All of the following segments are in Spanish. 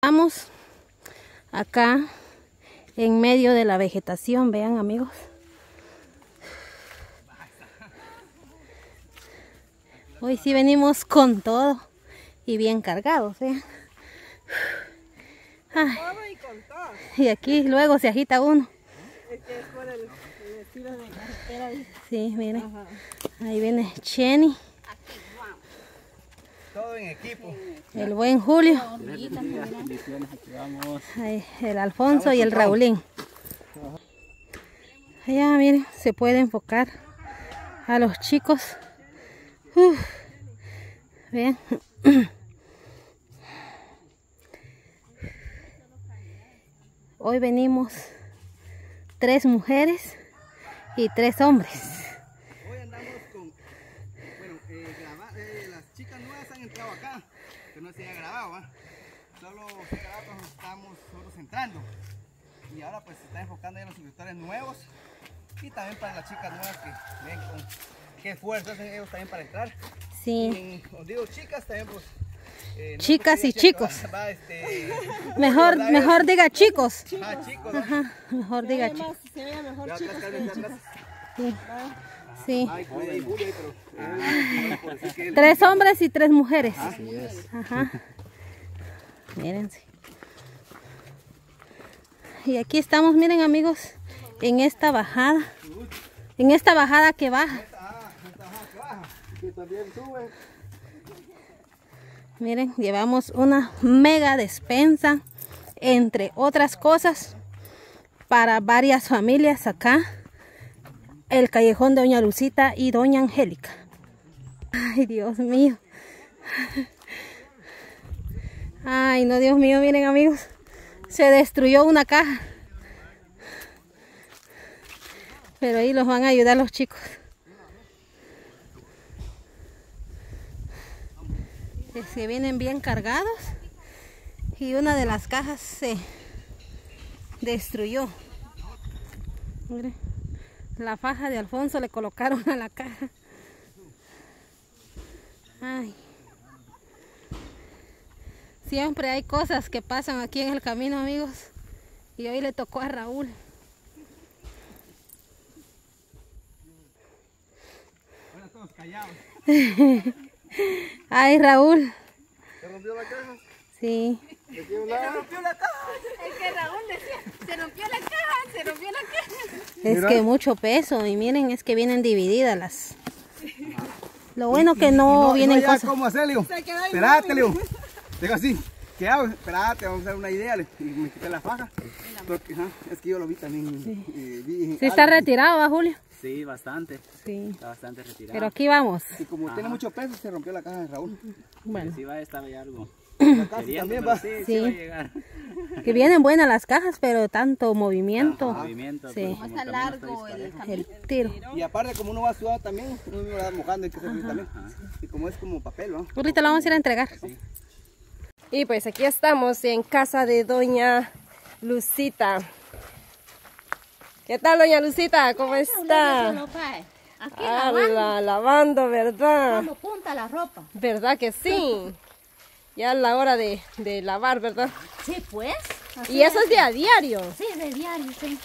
Estamos acá en medio de la vegetación, vean amigos. Hoy sí venimos con todo y bien cargados, vean. Y aquí luego se agita uno. Es por el estilo de carretera. Sí, miren. Ahí viene Cheni. Todo en equipo. El buen Julio. Ahí, el Alfonso y el Raulín. Allá miren, se puede enfocar a los chicos. Vean. Hoy venimos 3 mujeres y 3 hombres. Hoy andamos con, bueno, las chicas nuevas han entrado acá, que no se ha grabado, ¿va? Solo se ha grabado cuando estamos nosotros entrando. Y ahora pues se está enfocando en los suscriptores nuevos y también para las chicas nuevas que ven con qué esfuerzo hacen ellos también para entrar. Sí. Y os digo chicas también pues. Chicas y chicos. Mejor diga chicos. Chicos. Ajá, mejor diga chicos. Se veía mejor chicos que chicos. Sí. Ay, pero, 3 hombres y 3 mujeres. Así es. Ajá. Mírense. Y aquí estamos, miren amigos, en esta bajada. En esta bajada que baja. Que también sube. Miren, llevamos una mega despensa, entre otras cosas, para varias familias acá. El callejón de Doña Lucita y Doña Angélica. Ay, Dios mío. Ay, no, Dios mío, miren amigos. Se destruyó una caja. Pero ahí los van a ayudar los chicos. Que vienen bien cargados. Y una de las cajas se destruyó. Miren. La faja de Alfonso le colocaron a la caja. Ay. Siempre hay cosas que pasan aquí en el camino, amigos. Y hoy le tocó a Raúl. Ahora todos callados. Ay, Raúl. ¿Se rompió la caja? Sí. ¿Se rompió la caja? Es que Raúl decía, se rompió la caja, se rompió la caja. Es que mucho peso. Y miren, es que vienen divididas las... Lo bueno que no vienen cosas. ¿Cómo hacer, Leo? Espérate, Leo. Digo así. ¿Qué hago? Espérate, vamos a dar una idea. Y me quité la faja. Porque, es que yo lo vi también. Sí está retirado, ¿va, Julio? Sí, bastante. Sí. Está bastante retirado. Pero aquí vamos. Y como tiene mucho peso, se rompió la caja de Raúl. Bueno. Sí va a estar ahí algo. La caja Queriendo, también pero va. sí va a llegar. Que vienen buenas las cajas, pero tanto movimiento. Movimiento, Sí. como Está largo el camino. El tiro. Y aparte, como uno va sudado también, uno va mojando, hay que hacer también. Y como es como papel, ¿no? Ahorita la vamos a ir a entregar. Y pues aquí estamos en casa de Doña Lucita. ¿Qué tal, Doña Lucita? ¿Cómo está? Aquí Lavando, ¿verdad? cuando punta la ropa. ¿Verdad que sí? Ya es la hora de lavar, ¿verdad? Sí, pues. Y eso es de a diario. Sí, de diario, sí.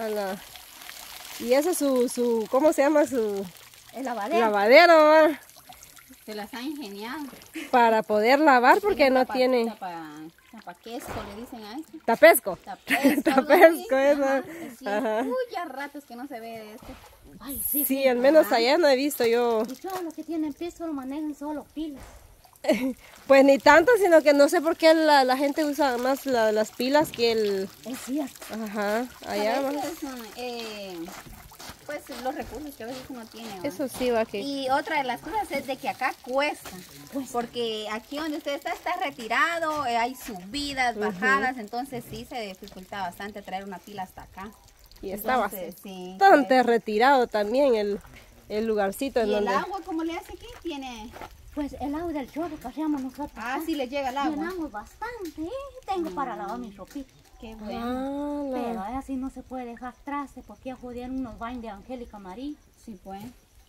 Y eso es su ¿cómo se llama? Su El lavadero. lavadero, ¿va? Se las ha ingeniado. Para poder lavar porque no tiene Tapaquesco, le dicen a eso. tapesco. Tapesco. Tapesco, eso. Sí, Ajá. uy, ya ratos que no se ve de esto. Ay, sí, Sí, al menos allá no he visto yo. Y todos los que tienen pies solo manejan solo pilas. Pues ni tanto, sino que no sé por qué la gente usa más las pilas que el... Es cierto. Ajá, allá A va. veces, pues los recursos que a veces uno tiene. ¿va? Eso sí va que... Y otra de las cosas es de que acá cuesta, porque aquí donde usted está retirado, hay subidas, bajadas, entonces sí se dificulta bastante traer una pila hasta acá. Y está Entonces, sí, bastante retirado también el lugarcito en ¿Y el donde... agua cómo le hace aquí? Tiene... Pues el agua del chorro cargamos nosotros. Ah, sí le llega el agua. Llenamos bastante. Tengo para lavar mi ropita. Qué bueno. Pero así no se puede dejar traste porque ya jodieron unos baños de Angélica María. Sí, pues.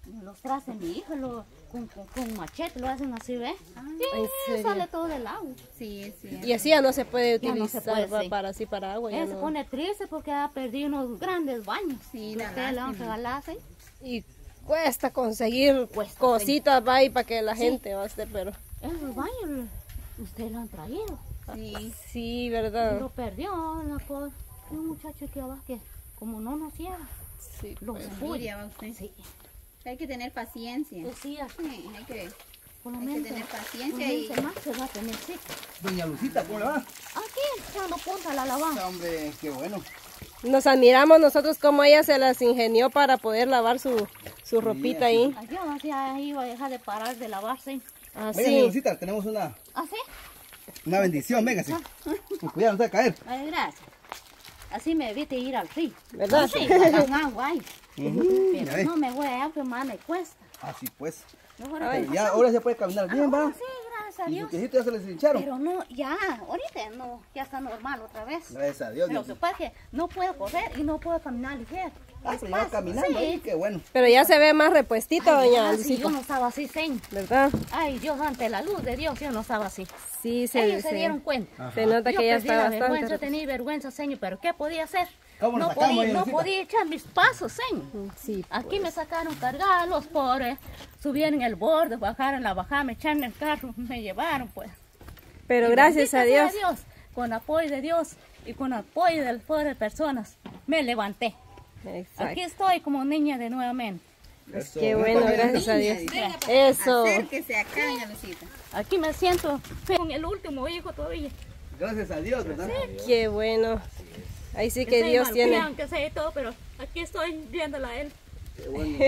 Los trace mi hija, con machete lo hacen así, ¿ves? ¿en Sí, serio? sale todo del agua. Sí, sí. Y así ya no se puede Ya no se utilizar puede, sí. para así para agua. Ya Ella se no. pone triste porque ha perdido unos grandes baños. Sí, Que la ustedes le van a lástima. regalar, ¿sí? Y cuesta conseguir Cuesta, cositas va y para que la gente va a hacer, pero Esos baños ustedes lo han traído. Sí. sí, Y ¿verdad? lo perdió la pobre. Un muchacho que abajo que como no nos lleva, Sí, lo pues. Furia, va usted. Sí, Hay que tener paciencia. decía, Sí, hay que por lo Hay que menos tener un paciencia y mes más se va a tener cita. Doña Lucita, ¿cómo le va? Aquí echando punta a la alabanza. Hombre, qué bueno. Nos admiramos nosotros cómo ella se las ingenió para poder lavar su ropita ahí. Yo ya iba a dejar de parar de lavarse. Venga, Así. doña Lucita, tenemos una ¿Así? bendición, venga, sí. Con cuidado, no se va a caer. Ay, gracias. Así me evite ir al río. ¿Verdad? Sí, con agua ahí. Ya Pero ve. no me voy a que más me cuesta. Así pues. Mejor Pero ya, ahora se puede caminar bien, va. Sí, gracias a Y Dios. sus piecitos ya se les hincharon. Pero no, ya, ahorita no, ya está normal otra vez. Gracias a Dios. Pero lo que pasa es que no puedo correr y no puedo caminar ligero. Ah, pero ya va caminando ahí, Sí. qué bueno. Pero ya se ve más repuestito, Ay, doña ya, si Lucita. yo no estaba así, señor. ¿Verdad? Ay, Dios, ante la luz de Dios, yo no estaba así. Sí, Ellos se dieron cuenta. se nota Yo que ya perdí está la bastante. vergüenza, tenía vergüenza, señor, pero ¿qué podía hacer? ¿Cómo lo No sacamos, podía, doña no Lucita? podía echar mis pasos, señor. Sí, Aquí me sacaron cargar los pobres, subieron el borde, bajaron la bajada, me echaron en el carro, me llevaron pues. pero Y gracias a bendito Dios. sea con apoyo de Dios y con apoyo de las pobres personas, me levanté. Exacto. Aquí estoy como niña de nuevamente. Eso. Qué bueno, gracias a Dios. Venga, Eso. acérquese acá, doña Lucita. Aquí me siento con el último hijo todavía. Gracias a Dios, ¿verdad? Qué bueno. Ahí sí que Estoy Dios malcriada, tiene. aunque sé todo, pero aquí estoy viéndola a él. Qué bueno.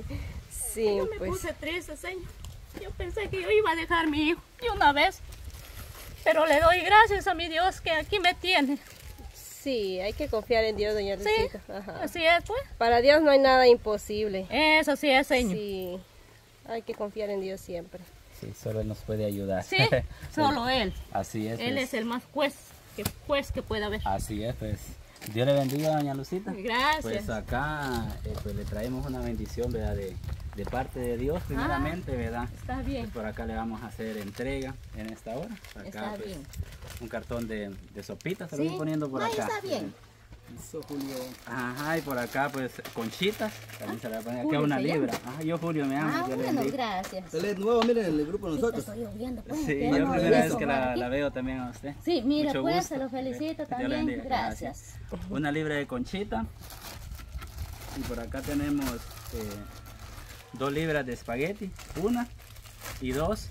Sí, Yo me pues. puse triste, señor. Yo pensé que yo iba a dejar a mi hijo de una vez. Pero le doy gracias a mi Dios que aquí me tiene. Sí, hay que confiar en Dios, doña Sí, Lucita. Ajá. así es, pues. Para Dios no hay nada imposible. Eso sí es, señor. Sí, hay que confiar en Dios siempre. Sí, solo Él nos puede ayudar. Sí, solo él. Así es. Él pues. es el más juez que pueda haber. Así es, pues. Dios le bendiga, doña Lucita. Gracias. Pues acá pues le traemos una bendición, ¿verdad? De parte de Dios primeramente, ¿verdad? Está bien. Pues por acá le vamos a hacer entrega en esta hora. Acá Está pues bien. un cartón de sopitas, se lo Sí. voy poniendo por Ay, acá. está bien. Eso, Julio. Ajá, y por acá pues conchitas, también se le va a poner acá Julio una se llama. libra. Ajá, yo Julio me llamo. Ah, Dios le bueno, bendiga. gracias. Él es nuevo, miren, en el grupo de Sí, te nosotros. estoy oyendo, pues. Sí, Qué yo bueno primera vez eso, que ¿verdad? la veo también a usted. Sí, mire, Mucho pues, gusto. se lo felicito Dios le también. bendiga. Gracias. Una libra de conchita. Y por acá tenemos 2 libras de espagueti. 1 y 2.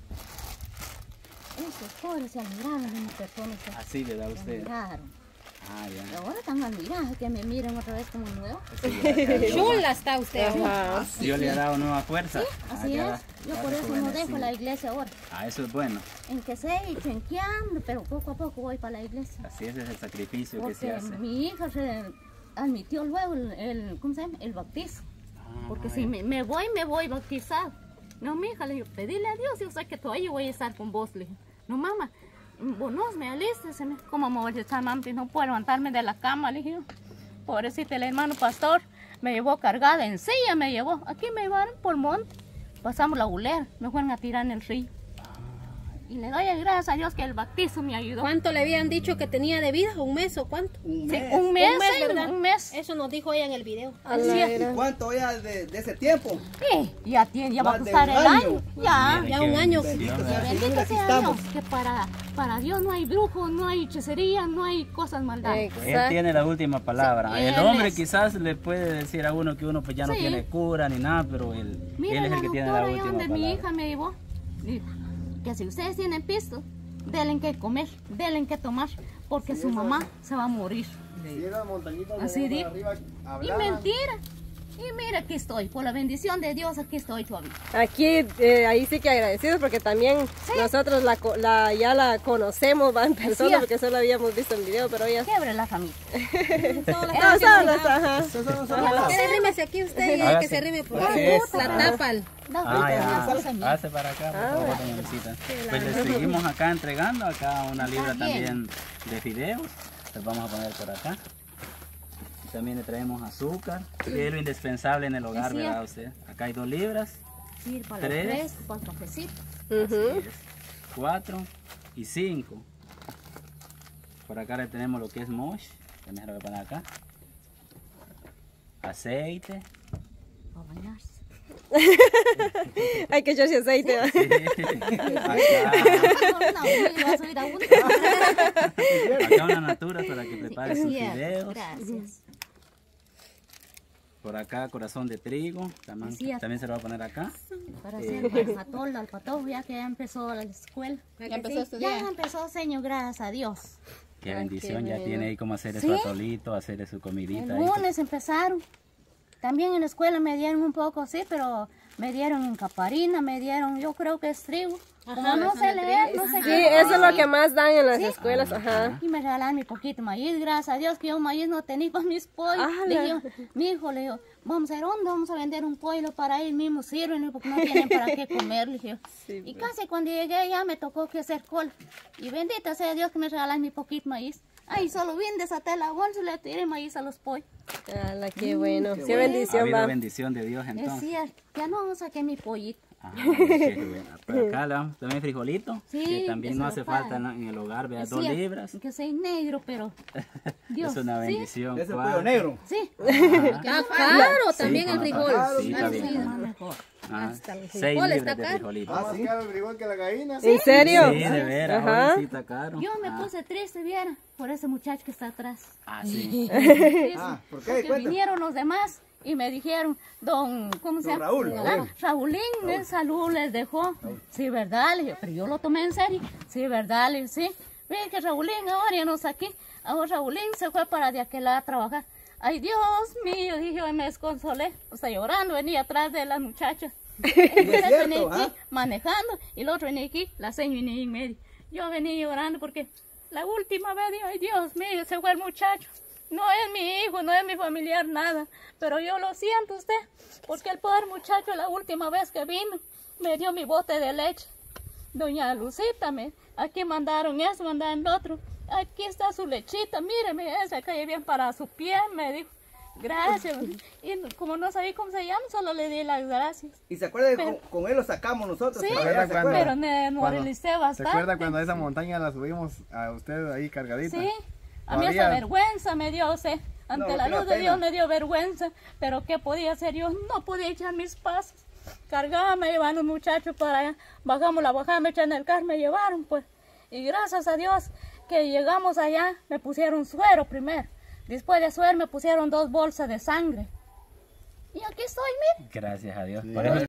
Esos pobres se admiraron de mis personas. Así le da a Se usted. admiraron. Ah, Y ya. ahora están admirados que me miren otra vez como nuevo. Sí, acá Dios Chula está usted. Ajá. Dios le ha dado nueva fuerza. Así Acá es. Yo va por eso no rejuvenecido. dejo la iglesia ahora. Ah, eso es bueno. En que sé y chenqueando, pero poco a poco voy para la iglesia. Así es el sacrificio que se Porque hace. mi hija se admitió luego ¿cómo se llama? El bautizo. Porque si me voy bautizado. No, mi hija, le digo, pedile a Dios, yo sé que todavía voy a estar con vos. Le dije, no, mamá, vos me alistes. ¿Cómo me voy a echar, mamá? No puedo levantarme de la cama, le dije yo. Pobrecita, el hermano pastor me llevó cargada en silla, me llevó. Aquí me llevaron por monte. Pasamos la bulera, me fueron a tirar en el río. Y le doy gracias a Dios que el bautizo me ayudó. ¿Cuánto le habían dicho que tenía de vida? ¿Un mes o cuánto? Un Sí, mes. un mes, ¿verdad? un mes. Eso nos dijo ella en el video. Así es. ¿Y cuánto ya de ese tiempo? Sí, ya va a Más de pasar un el año. año. Ya. Ya un año. Bendito sea el Bendito Señor, aquí sea estamos. Dios, que para Dios no hay brujos, no hay hechicería, no hay cosas maldadas. Él tiene la última palabra. Sí, El él hombre es. quizás le puede decir a uno que uno pues ya no Sí. tiene cura ni nada, pero él Mira es la el que tiene la doctora ahí última donde mi palabra. hija me llevó. Dijo que si ustedes tienen pisto, denle que comer, denle que tomar, porque su mamá se va a morir. Así dijo. Y mentira. Y mira, aquí estoy, por la bendición de Dios, aquí estoy todavía. Aquí, ahí sí que agradecidos porque también nosotros ya la conocemos, va en persona es. porque solo habíamos visto el video, pero ella... Quiebre la familia. No, solos, ajá. Usted rímese aquí usted y el que se rime por ahí. Eso. La tapan. Ya. Hace para acá, por favor, doña Lucita. Pues le seguimos acá entregando acá una libra Está bien. también de fideos. Les vamos a poner por acá. También le traemos azúcar, que es lo indispensable en el hogar, Sí. ¿verdad usted? Acá hay 2 libras, Sí, para 3. los 3, para el cafecito. Ujú. 4 y 5. Por acá le tenemos lo que es mosh, también se lo voy a poner acá. Aceite. Para bañarse. Hay que echarse aceite. ¿va? Sí. Acá, No, y vas a ir a uno. acá una natura para que prepare sus Cierto, fideos. gracias. Por acá corazón de trigo, Cierto. también se lo voy a poner acá. Para hacer para el patolo, al patojo, ya que ya empezó la escuela. Ya empezó a estudiar. Ya empezó, señor, gracias a Dios. Qué Ay, bendición, qué ya bueno. tiene ahí cómo hacer ¿Sí? su atolito, hacer su El comidita. ahí. lunes empezaron. También en la escuela me dieron un poco, sí, pero me dieron caparina, me dieron, yo creo que es trigo. Como no sé leer, no sé Sí, qué. eso es lo que más dan en las escuelas, ajá. Y me regalaron mi poquito maíz, gracias a Dios que yo maíz no tenía para mis pollos. Ah, Le digo, mi hijo, le digo, vamos a ir dónde, vamos a vender un pollo para ellos mismos sirven, porque no tienen para qué comer, le dije. Sí, Y casi cuando llegué ya me tocó que hacer cola. Y bendita sea Dios que me regalaron mi poquito maíz. Ay, solo bien desaté la bolsa y le tiré maíz a los pollos. Ala, qué bueno. Qué Ha bendición, habido va. bendición de Dios Es entonces. cierto, ya no saqué mi pollito. Ah, qué bueno. Por acá le damos también frijolito, Sí, que también que no se hace lo falta pagan. en el hogar, vea, Es 2 cierto, libras. Que soy negro, pero Dios, Es una ¿sí? bendición. Ese ¿cuál? pollo negro. Sí. Ah, claro, Sí, también el con frijol. atol. Sí, está Sí, bien. Mejor. Ah, Hasta el 6 frijol está libras de caro. frijolito. Ah, sí. caro el frijol que la gallina. ¿En serio? Sí, de veras, Ajá. hoy sí está caro. Yo me Ah, puse triste, viera, por ese muchacho que está atrás. Ah, sí. Sí, Ah, ¿por qué? porque Cuenta. vinieron los demás y me dijeron, ¿cómo se Don llama? Raúl. Raúlín, salud les dejó. Sí, ¿verdad? Le dije, pero yo lo tomé en serio. Sí, ¿verdad? Le dije, sí. Ve que Raúlín ahora ya no está aquí. Ahora Raúlín se fue para de aquel lado a trabajar. Ay, Dios mío, dije, yo me desconsolé. O sea, llorando, venía atrás de las muchachas. Venía cierto, aquí ¿ah? manejando y el otro venía aquí, la señora venía en medio. Yo venía llorando porque la última vez dije, ay, Dios mío, se fue el muchacho. No es mi hijo, no es mi familiar, nada. Pero yo lo siento usted, porque el pobre muchacho la última vez que vino me dio mi bote de leche. Doña Lucita, aquí mandaron eso, mandaron lo otro. Aquí está su lechita, míreme, esa cae bien para su piel, me dijo. Gracias. Y como no sabía cómo se llama, solo le di las gracias. Y se acuerda que Pero- con él lo sacamos nosotros. Sí, para allá, ¿se acuerda? pero me moralicé ¿Se bastante. acuerda cuando a esa montaña la subimos a usted ahí cargadita? Sí, a mí esa vergüenza me dio, o sea, ante No, la qué luz de pena. Dios me dio vergüenza, pero ¿qué podía hacer yo? No podía echar mis pasos. Cargaba, me llevaban los muchachos para allá, bajamos la bajada, me echan el carro, me llevaron pues. Y gracias a Dios que llegamos allá, me pusieron suero primero. Después de suero me pusieron 2 bolsas de sangre. Y aquí estoy, mire. Gracias a Dios. Por eso